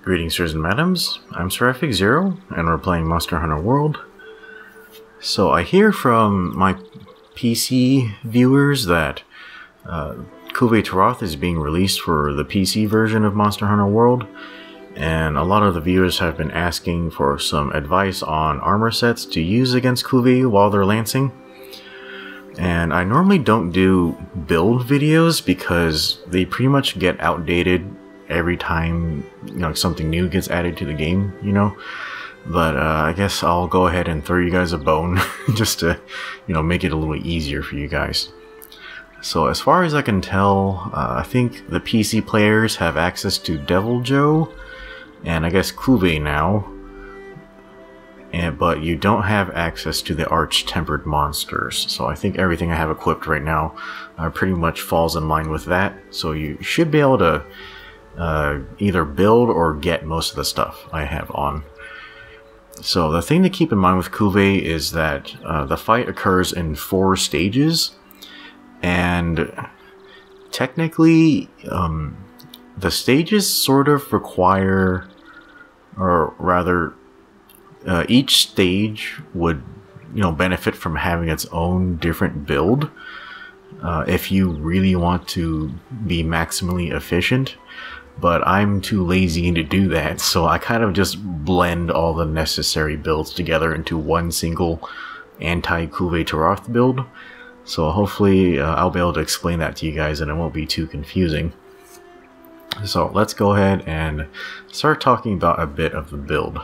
Greetings, sirs and madams. I'm Seraphic Zero, and we're playing Monster Hunter World. So I hear from my PC viewers that Kulve Taroth is being released for the PC version of Monster Hunter World, and a lot of the viewers have been asking for some advice on armor sets to use against Kulve while they're lancing. And I normally don't do build videos because they pretty much get outdated every time something new gets added to the game, but I guess I'll go ahead and throw you guys a bone just to make it a little easier for you guys. So as far as I can tell, I think the PC players have access to Devil Joe and I guess Kulve now, but you don't have access to the Arch-Tempered monsters. So I think everything I have equipped right now pretty much falls in line with that, so you should be able to either build or get most of the stuff I have on. So the thing to keep in mind with Kulve is that the fight occurs in 4 stages, and technically the stages sort of require, or rather each stage would benefit from having its own different build if you really want to be maximally efficient. But I'm too lazy to do that, so I kind of just blend all the necessary builds together into one single anti-Kulve Taroth build. So hopefully I'll be able to explain that to you guys and it won't be too confusing. So let's go ahead and start talking about a bit of the build.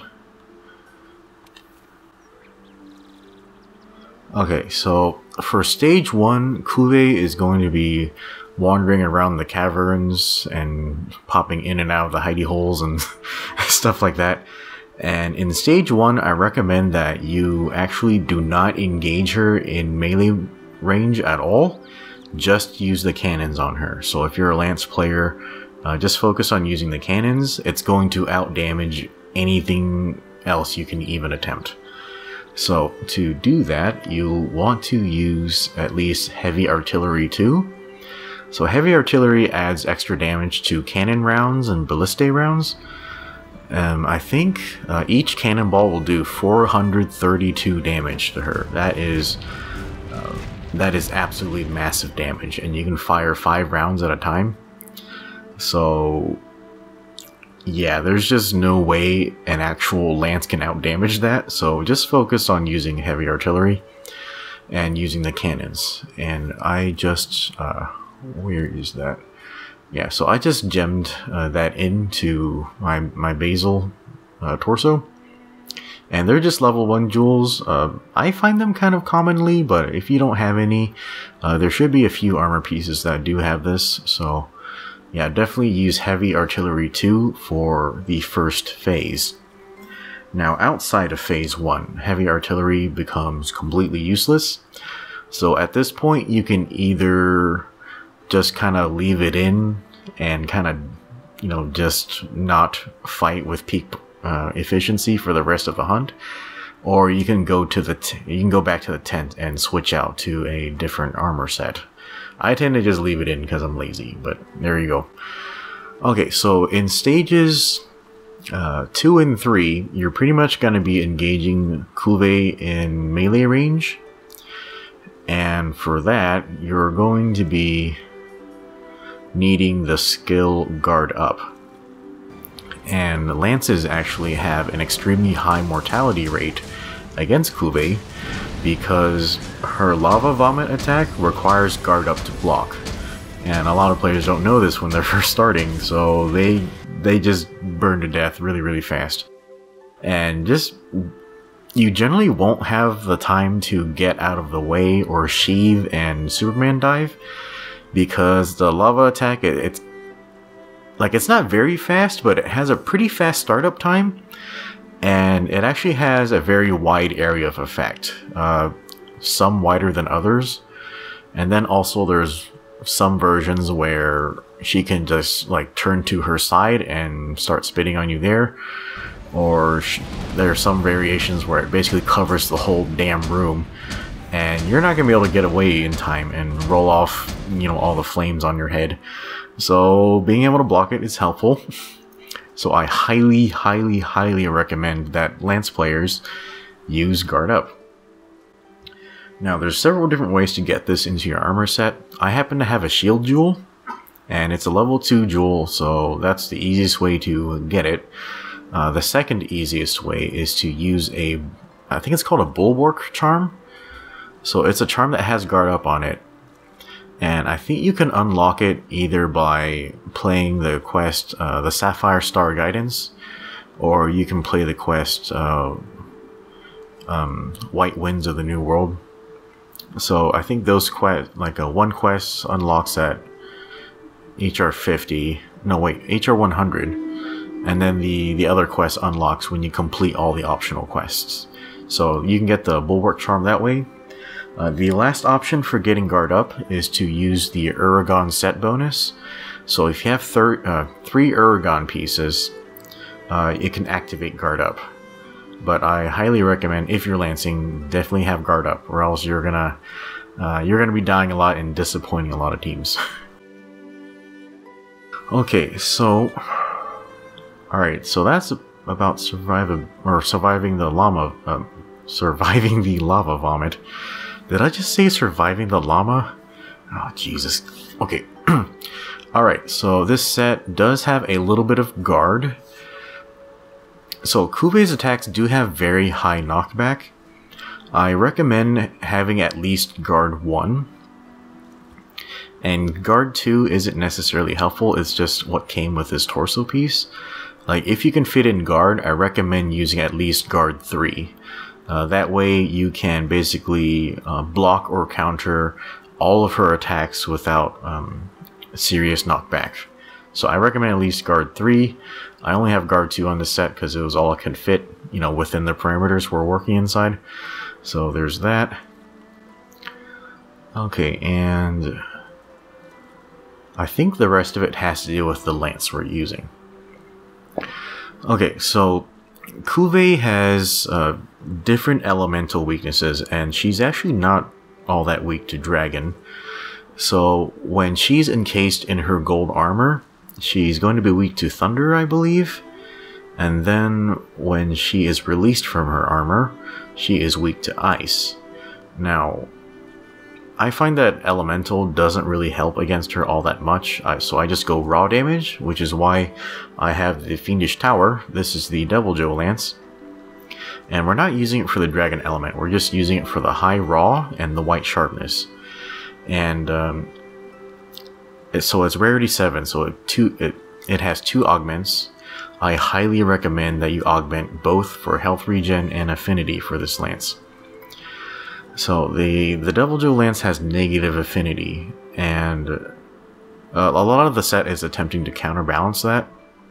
Okay, so for stage 1, Kulve is going to be wandering around the caverns and popping in and out of the hidey holes and stuff like that. And in stage 1, I recommend that you actually do not engage her in melee range at all. Just use the cannons on her. So if you're a lance player, just focus on using the cannons. It's going to outdamage anything else you can even attempt. So to do that, you'll want to use at least heavy artillery too. So heavy artillery adds extra damage to cannon rounds and ballistae rounds. I think each cannonball will do 432 damage to her. That is absolutely massive damage, and you can fire 5 rounds at a time. So yeah, there's just no way an actual lance can outdamage that. So just focus on using heavy artillery and using the cannons. And I just where is that? Yeah, so I just gemmed that into my basal torso, and they're just level 1 jewels. I find them kind of commonly, but if you don't have any, there should be a few armor pieces that do have this. So yeah, definitely use heavy artillery 2 for the first phase. Now outside of phase 1, heavy artillery becomes completely useless. So at this point you can either just kind of leave it in and kind of, just not fight with peak efficiency for the rest of the hunt, or you can go to back to the tent and switch out to a different armor set. I tend to just leave it in because I'm lazy, but there you go. Okay, so in stages 2 and 3, you're pretty much going to be engaging Kulve in melee range, and for that you're going to be needing the skill Guard Up. And lances actually have an extremely high mortality rate against Kulve because her lava vomit attack requires Guard Up to block. And a lot of players don't know this when they're first starting, so they just burn to death really fast. And you generally won't have the time to get out of the way or sheathe and Superman dive, because the lava attack, it's not very fast, but it has a pretty fast startup time, and it actually has a very wide area of effect, some wider than others. And then also there's some versions where she can just turn to her side and start spitting on you there, or there are some variations where it basically covers the whole damn room, and you're not going to be able to get away in time and roll off, all the flames on your head. So being able to block it is helpful. So I highly, highly, highly recommend that Lance players use Guard Up. Now, there's several different ways to get this into your armor set. I happen to have a shield jewel, and it's a level 2 jewel, so that's the easiest way to get it. The second easiest way is to use I think it's called a Bulwark charm. So it's a charm that has Guard Up on it. And I think you can unlock it either by playing the quest, the Sapphire Star Guidance, or you can play the quest, White Winds of the New World. So I think those quests, like one quest unlocks at HR 50, no wait, HR 100, and then the other quest unlocks when you complete all the optional quests. So you can get the Bulwark charm that way. The last option for getting Guard Up is to use the Uragon set bonus. So if you have 3 Uragon pieces, it can activate Guard Up. But I highly recommend, if you're lancing, definitely have Guard Up, or else you're gonna be dying a lot and disappointing a lot of teams. Okay, so alright, so that's about surviving the lava vomit. Did I just say surviving the llama? Oh, Jesus. Okay. Alright, so this set does have a little bit of guard. So Kulve's attacks do have very high knockback. I recommend having at least guard 1. And guard 2 isn't necessarily helpful, it's just what came with his torso piece. Like, if you can fit in guard, I recommend using at least guard 3. That way you can basically block or counter all of her attacks without serious knockback. So I recommend at least guard 3. I only have guard 2 on this set because it was all I could fit, you know, within the parameters we're working inside. So there's that. Okay, and I think the rest of it has to do with the lance we're using. Okay, so Kulve has different elemental weaknesses, and she's actually not all that weak to dragon. So when she's encased in her gold armor, she's going to be weak to thunder, I believe. And then when she is released from her armor, she is weak to ice. Now, I find that elemental doesn't really help against her all that much, so I just go raw damage, which is why I have the Fiendish Tower. This is the Devil Joe Lance. And we're not using it for the dragon element, we're just using it for the high raw and the white sharpness. And so it's rarity 7, so it has 2 augments. I highly recommend that you augment both for health regen and affinity for this lance. So the Devil Joe Lance has negative affinity, and a lot of the set is attempting to counterbalance that.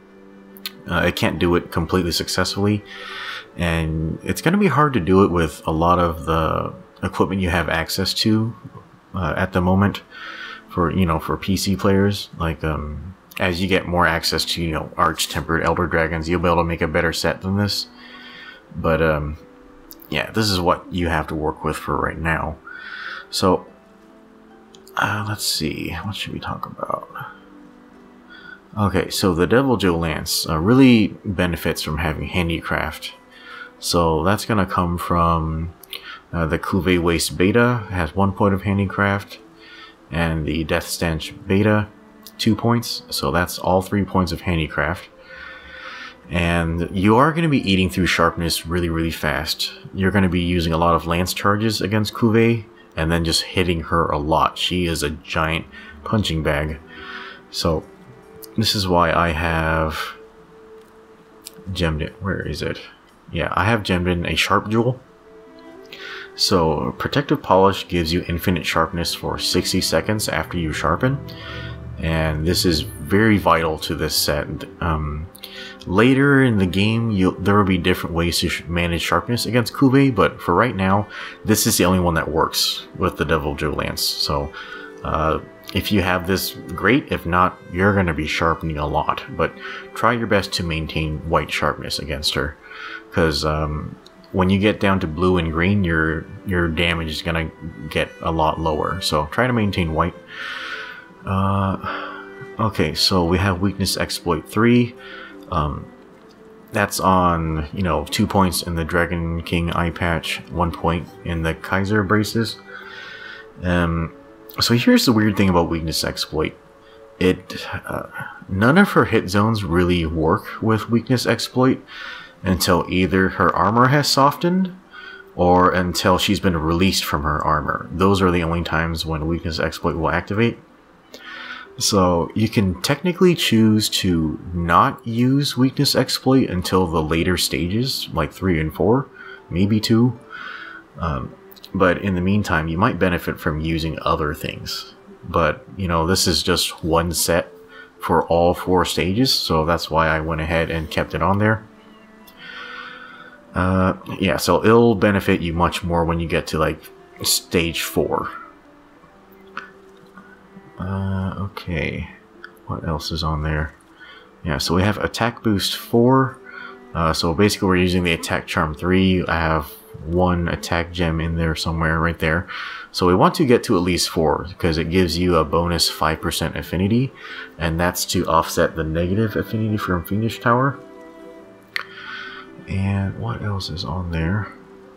It can't do it completely successfully, and it's going to be hard to do it with a lot of the equipment you have access to at the moment. For PC players, like as you get more access to arch-tempered elder dragons, you'll be able to make a better set than this. But yeah, this is what you have to work with for right now. So let's see, what should we talk about? Okay, so the Devil Joe Lance really benefits from having handicraft. So that's gonna come from the Kulve Waste Beta has 1 point of handicraft, and the Death Stench Beta 2 points, so that's all 3 points of handicraft. And you are going to be eating through sharpness really, really fast. You're going to be using a lot of lance charges against Kulve, and then just hitting her a lot. She is a giant punching bag. So this is why I have gemmed it. Where is it? Yeah, I have gemmed in a sharp jewel. So Protective Polish gives you infinite sharpness for 60 seconds after you sharpen, and this is very vital to this set. Later in the game, there will be different ways to manage sharpness against Kulve, but for right now, this is the only one that works with the Devil Joe Lance. So if you have this, great. If not, you're going to be sharpening a lot, but try your best to maintain white sharpness against her, because when you get down to blue and green, your damage is gonna get a lot lower. So try to maintain white. Okay, so we have Weakness Exploit 3. That's on, you know, 2 points in the Dragon King eye patch, 1 point in the Kaiser braces. So here's the weird thing about weakness exploit. None of her hit zones really work with weakness exploit until either her armor has softened or until she's been released from her armor. Those are the only times when weakness exploit will activate. So you can technically choose to not use weakness exploit until the later stages, like 3 and 4, maybe 2. But in the meantime, you might benefit from using other things. But, you know, this is just one set for all 4 stages, so that's why I went ahead and kept it on there. Yeah, so it'll benefit you much more when you get to, like, stage 4. Okay, what else is on there? Yeah, so we have attack boost 4. So basically we're using the attack charm 3. I have 1 attack gem in there somewhere right there. So we want to get to at least 4 because it gives you a bonus 5% affinity, and that's to offset the negative affinity from Fiendish Tower. And what else is on there?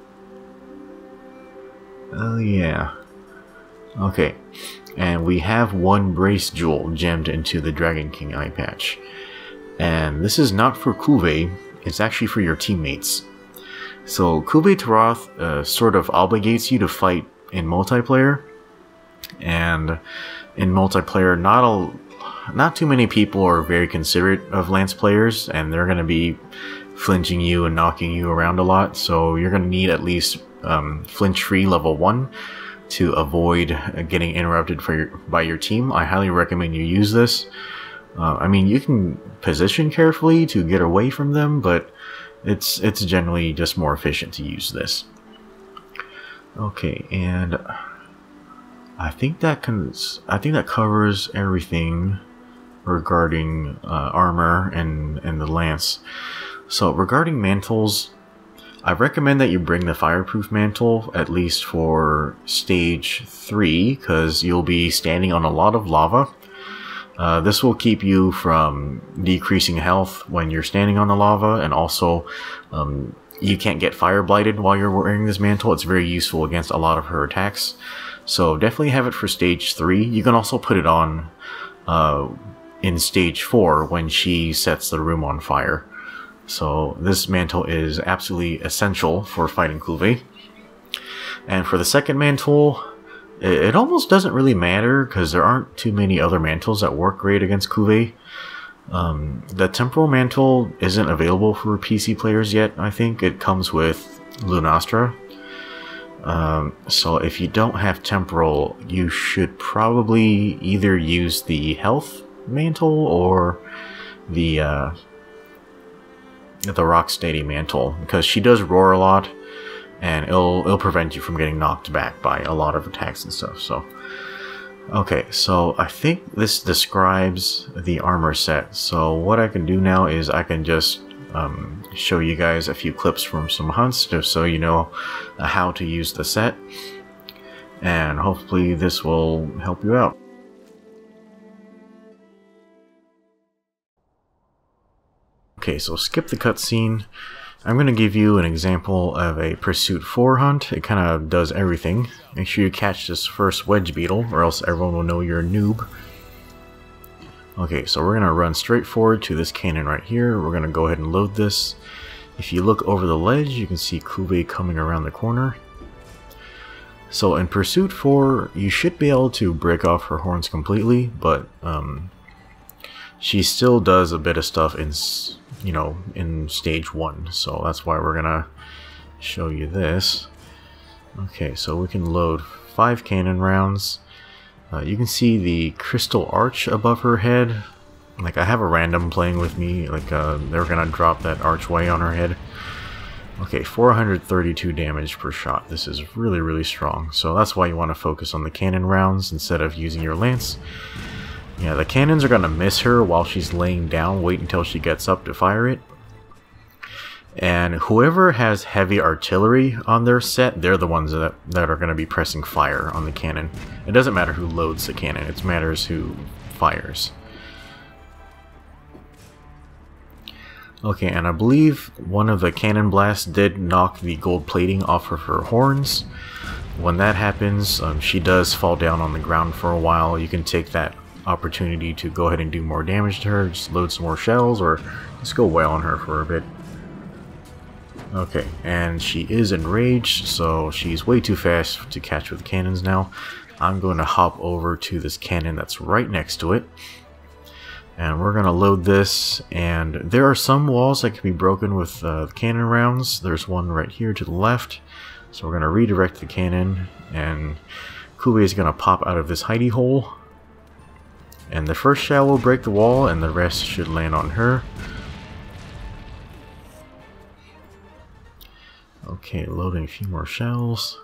Oh yeah. Okay. And we have 1 brace jewel gemmed into the Dragon King eye patch. And this is not for Kulve, it's actually for your teammates. So Kulve Taroth sort of obligates you to fight in multiplayer. And in multiplayer, not too many people are very considerate of Lance players, and they're going to be flinching you and knocking you around a lot. So you're going to need at least flinch-free level 1 to avoid getting interrupted by your team. I highly recommend you use this. I mean, you can position carefully to get away from them, but it's generally just more efficient to use this. Okay, and I think that covers everything regarding armor and the lance. So regarding mantles, I recommend that you bring the fireproof mantle at least for stage 3 because you'll be standing on a lot of lava. This will keep you from decreasing health when you're standing on the lava, and also you can't get fire blighted while you're wearing this mantle. It's very useful against a lot of her attacks. So definitely have it for stage 3. You can also put it on in stage 4 when she sets the room on fire. So this mantle is absolutely essential for fighting Kulve. And for the second mantle, it almost doesn't really matter because there aren't too many other mantles that work great against Kulve. The temporal mantle isn't available for PC players yet, I think. It comes with Lunastra. So if you don't have temporal, you should probably either use the health mantle or the Rocksteady mantle, because she does roar a lot, and it'll prevent you from getting knocked back by a lot of attacks and stuff. So, okay, so I think this describes the armor set. So what I can do now is I can just show you guys a few clips from some hunts, just so you know how to use the set, and hopefully this will help you out. Okay, so skip the cutscene. I'm going to give you an example of a Pursuit 4 hunt. It kind of does everything. Make sure you catch this first wedge beetle, or else everyone will know you're a noob. Okay, so we're going to run straight forward to this cannon right here. We're going to go ahead and load this. If you look over the ledge, you can see Kulve coming around the corner. So in Pursuit 4, you should be able to break off her horns completely, but she still does a bit of stuff in, you know, in stage 1. So that's why we're gonna show you this. Okay, so we can load 5 cannon rounds. You can see the crystal arch above her head. Like, I have a random playing with me, like they're gonna drop that archway on her head. Okay, 432 damage per shot. This is really, really strong. So that's why you want to focus on the cannon rounds instead of using your lance. Yeah, the cannons are going to miss her while she's laying down. Wait until she gets up to fire it. And whoever has heavy artillery on their set, they're the ones that are going to be pressing fire on the cannon. It doesn't matter who loads the cannon, it matters who fires. Okay, and I believe one of the cannon blasts did knock the gold plating off of her horns. When that happens, she does fall down on the ground for a while. You can take that opportunity to go ahead and do more damage to her, just load some more shells, or just go wail on her for a bit. Okay, and she is enraged, so she's way too fast to catch with cannons now. I'm going to hop over to this cannon that's right next to it. And we're going to load this, and there are some walls that can be broken with cannon rounds. There's one right here to the left. So we're going to redirect the cannon, and Kulve is going to pop out of this hidey hole. And the first shell will break the wall, and the rest should land on her. Okay, loading a few more shells.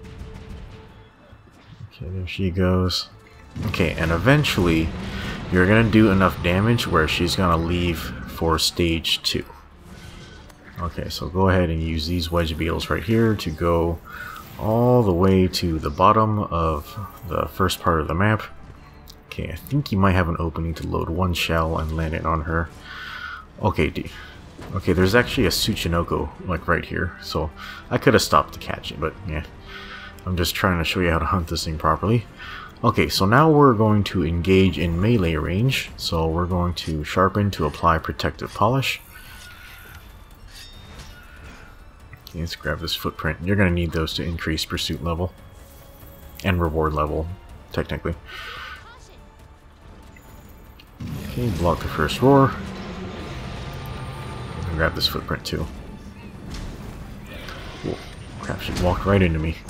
Okay, there she goes. Okay, and eventually you're going to do enough damage where she's going to leave for stage 2. Okay, so go ahead and use these wedge beetles right here to go all the way to the bottom of the first part of the map. Okay, I think you might have an opening to load one shell and land it on her. Okay, okay, there's actually a Tsuchinoko like right here, so I could have stopped to catch it, but yeah. I'm just trying to show you how to hunt this thing properly. Okay, so now we're going to engage in melee range. So we're going to sharpen to apply protective polish. Okay, let's grab this footprint. You're going to need those to increase pursuit level. And reward level, technically. Okay, block the first roar. And grab this footprint too. Whoa, crap, she walked right into me.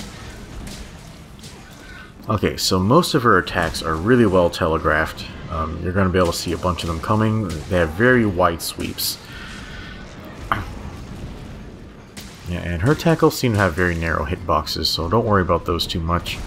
Okay, so most of her attacks are really well telegraphed. You're going to be able to see a bunch of them coming. They have very wide sweeps. Yeah, and her tackles seem to have very narrow hitboxes, so don't worry about those too much.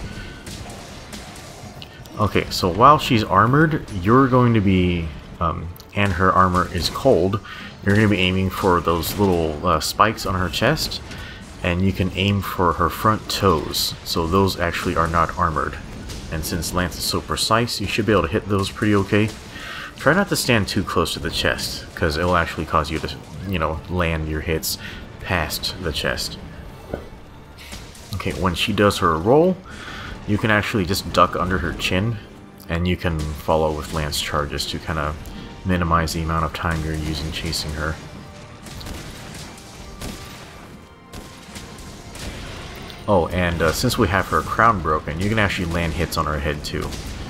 Okay, so while she's armored, you're going to be, and her armor is cold, you're going to be aiming for those little spikes on her chest. And you can aim for her front toes, so those actually are not armored. And since Lance is so precise, you should be able to hit those pretty okay. Try not to stand too close to the chest, because it will actually cause you to, you know, land your hits past the chest. Okay, when she does her roll, you can actually just duck under her chin, and you can follow with Lance charges to kind of minimize the amount of time you're using chasing her. Oh, and since we have her crown broken, you can actually land hits on her head too.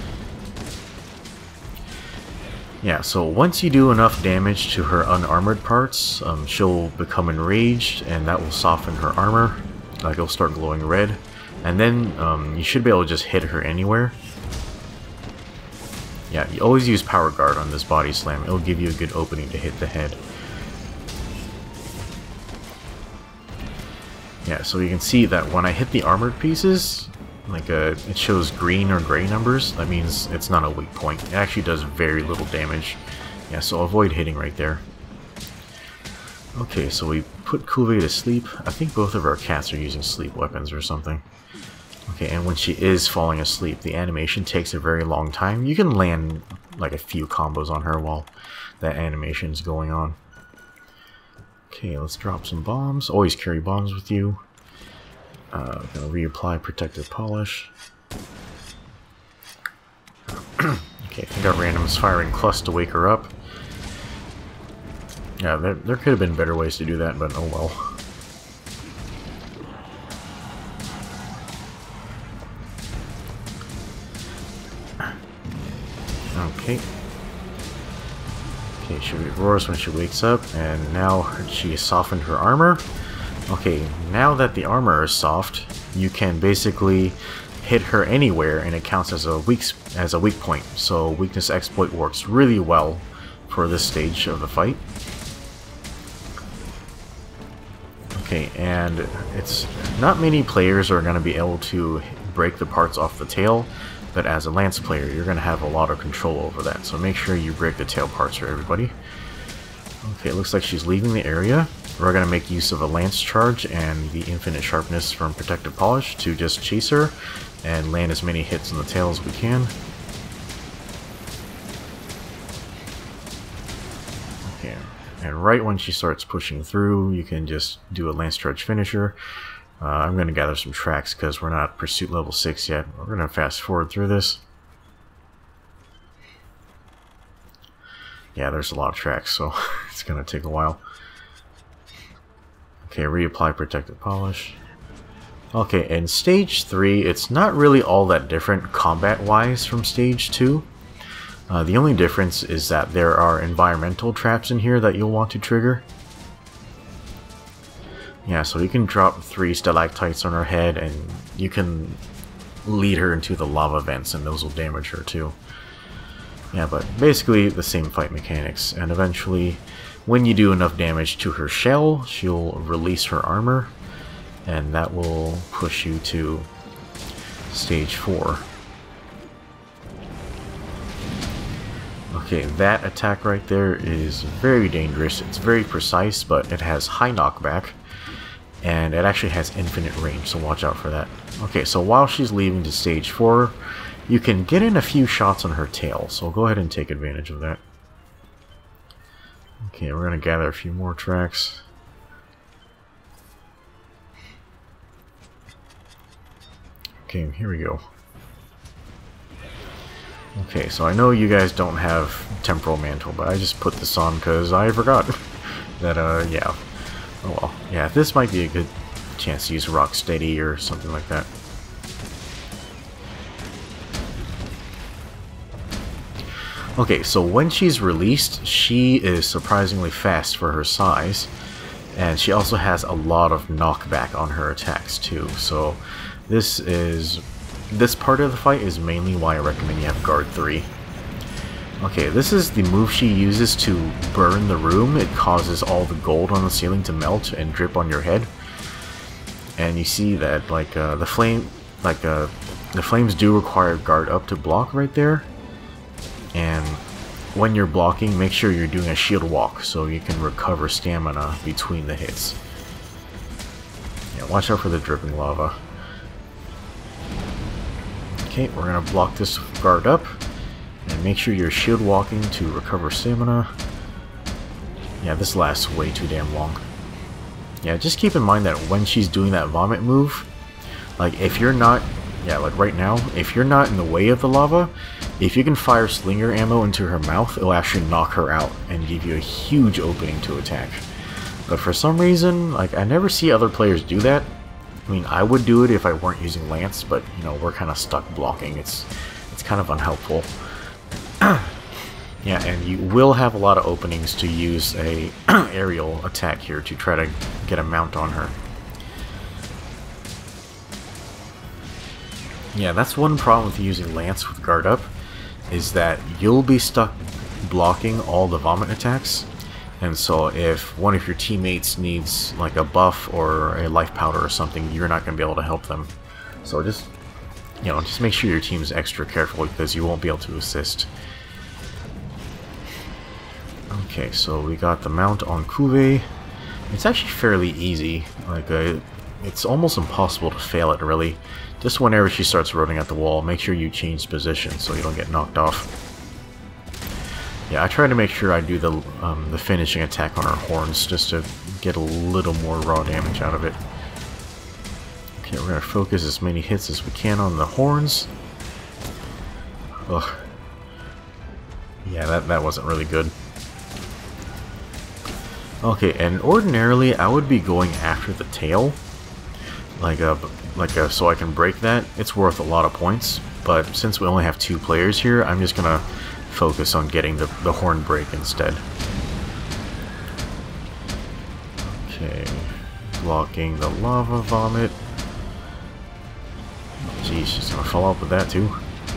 Yeah, so once you do enough damage to her unarmored parts, she'll become enraged, and that will soften her armor. Like, it'll start glowing red. And then you should be able to just hit her anywhere. Yeah, you always use Power Guard on this body slam. It'll give you a good opening to hit the head. Yeah, so you can see that when I hit the armored pieces, like it shows green or gray numbers. That means it's not a weak point. It actually does very little damage. Yeah, so avoid hitting right there. Okay, so we put Kulve to sleep. I think both of our cats are using sleep weapons or something. Okay, and when she is falling asleep, the animation takes a very long time. You can land like a few combos on her while that animation is going on. Okay, let's drop some bombs. Always carry bombs with you. Gonna reapply protective polish. Okay, I think our random's firing clus to wake her up. Yeah, there could have been better ways to do that, but oh well. Okay. Okay, she roars when she wakes up, and now she has softened her armor. Okay, now that the armor is soft, you can basically hit her anywhere, and it counts as a weak point. So weakness exploit works really well for this stage of the fight. Okay, and it's not many players are going to be able to break the parts off the tail, but as a Lance player, you're going to have a lot of control over that. So make sure you break the tail parts for everybody. Okay, it looks like she's leaving the area. We're going to make use of a Lance charge and the infinite sharpness from protective polish to just chase her and land as many hits on the tail as we can. Okay, And right when she starts pushing through, you can just do a lance charge finisher. I'm going to gather some tracks because we're not pursuit level 6 yet. We're going to fast forward through this. Yeah, there's a lot of tracks, so it's going to take a while. Okay, reapply protective polish. Okay, in stage 3, it's not really all that different combat-wise from stage 2. The only difference is that there are environmental traps in here that you'll want to trigger. Yeah, so you can drop 3 stalactites on her head, and you can lead her into the lava vents, and those will damage her too. Yeah, but basically the same fight mechanics, and eventually, when you do enough damage to her shell, she'll release her armor, and that will push you to stage 4. Okay, that attack right there is very dangerous. It's very precise, but it has high knockback, and it actually has infinite range, so watch out for that. Okay, so while she's leaving to stage 4, you can get in a few shots on her tail, so go ahead and take advantage of that. Okay, we're going to gather a few more tracks. Okay, here we go. Okay, so I know you guys don't have Temporal Mantle, but I just put this on because I forgot that, yeah. Oh well. Yeah, this might be a good chance to use Rock Steady or something like that. Okay, so when she's released, she is surprisingly fast for her size, and she also has a lot of knockback on her attacks too, so this part of the fight is mainly why I recommend you have Guard 3. Okay, this is the move she uses to burn the room. It causes all the gold on the ceiling to melt and drip on your head. And you see that like the flames do require Guard Up to block right there. And when you're blocking, make sure you're doing a shield walk so you can recover stamina between the hits. Yeah, watch out for the dripping lava. Okay, we're gonna block this Guard Up, and make sure you're shield walking to recover stamina. Yeah, this lasts way too damn long. Yeah, just keep in mind that when she's doing that vomit move, like if you're not, yeah, like right now, if you're not in the way of the lava, if you can fire slinger ammo into her mouth, it'll actually knock her out and give you a huge opening to attack. But for some reason, like I never see other players do that. I mean, I would do it if I weren't using Lance, but you know, we're kind of stuck blocking. It's kind of unhelpful. Yeah, and you will have a lot of openings to use a aerial attack here to try to get a mount on her. Yeah, that's one problem with using Lance with Guard Up, is that you'll be stuck blocking all the vomit attacks. And so if one of your teammates needs like a buff or a life powder or something, you're not going to be able to help them. So just, you know, just make sure your team's extra careful because you won't be able to assist. Okay, so we got the mount on Kulve. It's actually fairly easy. Like, it's almost impossible to fail it, really. Just whenever she starts running at the wall, make sure you change position so you don't get knocked off. Yeah, I try to make sure I do the finishing attack on her horns just to get a little more raw damage out of it. Okay, we're gonna focus as many hits as we can on the horns. Ugh. Yeah, that wasn't really good. Okay, and ordinarily I would be going after the tail, so I can break that. It's worth a lot of points, but since we only have 2 players here, I'm just gonna focus on getting the horn break instead. Okay, blocking the lava vomit. Geez, she's gonna follow up with that too.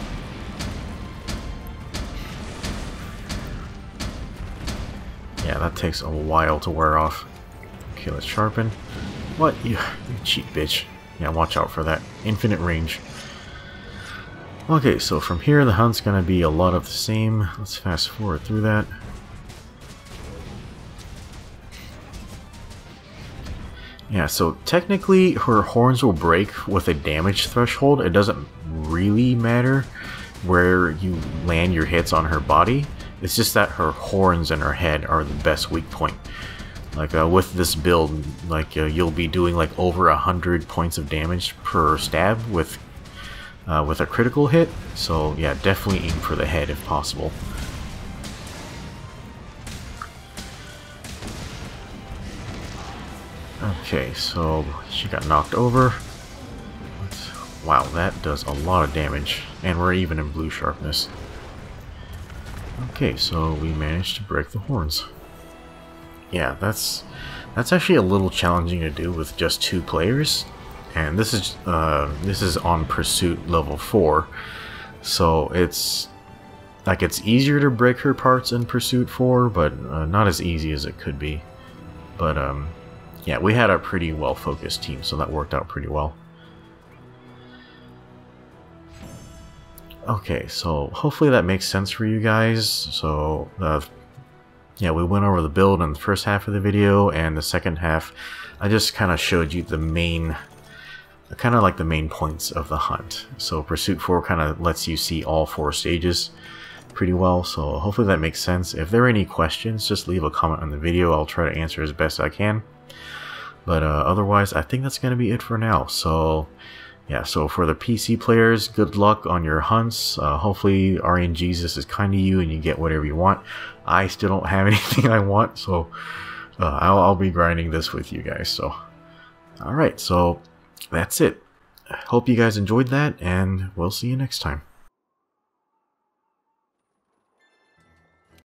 Yeah, that takes a while to wear off. Okay, let's sharpen. What? You cheap bitch. Yeah, watch out for that. Infinite range. Okay, so from here the hunt's gonna be a lot of the same. Let's fast forward through that. Yeah, so technically her horns will break with a damage threshold. It doesn't really matter where you land your hits on her body, It's just that her horns and her head are the best weak point. Like with this build, like you'll be doing like over 100 points of damage per stab with a critical hit. So yeah, definitely aim for the head if possible. Okay, so she got knocked over. Wow, that does a lot of damage, and we're even in blue sharpness. Okay, so we managed to break the horns. Yeah, that's actually a little challenging to do with just 2 players, and this is on Pursuit level 4, so it's easier to break her parts in Pursuit 4, but not as easy as it could be. But yeah, we had a pretty well focused team, so that worked out pretty well. Okay, so hopefully that makes sense for you guys. So yeah, we went over the build in the first half of the video, and the second half I just kind of showed you the main, kind of like the main points of the hunt. So Pursuit 4 kind of lets you see all 4 stages pretty well, so hopefully that makes sense. If there are any questions, just leave a comment on the video. I'll try to answer as best I can. But otherwise, I think that's going to be it for now. So yeah, so for the PC players, good luck on your hunts. Hopefully RNGesus is kind to you and you get whatever you want. I still don't have anything I want, so I'll be grinding this with you guys. So alright, so that's it. Hope you guys enjoyed that, and we'll see you next time.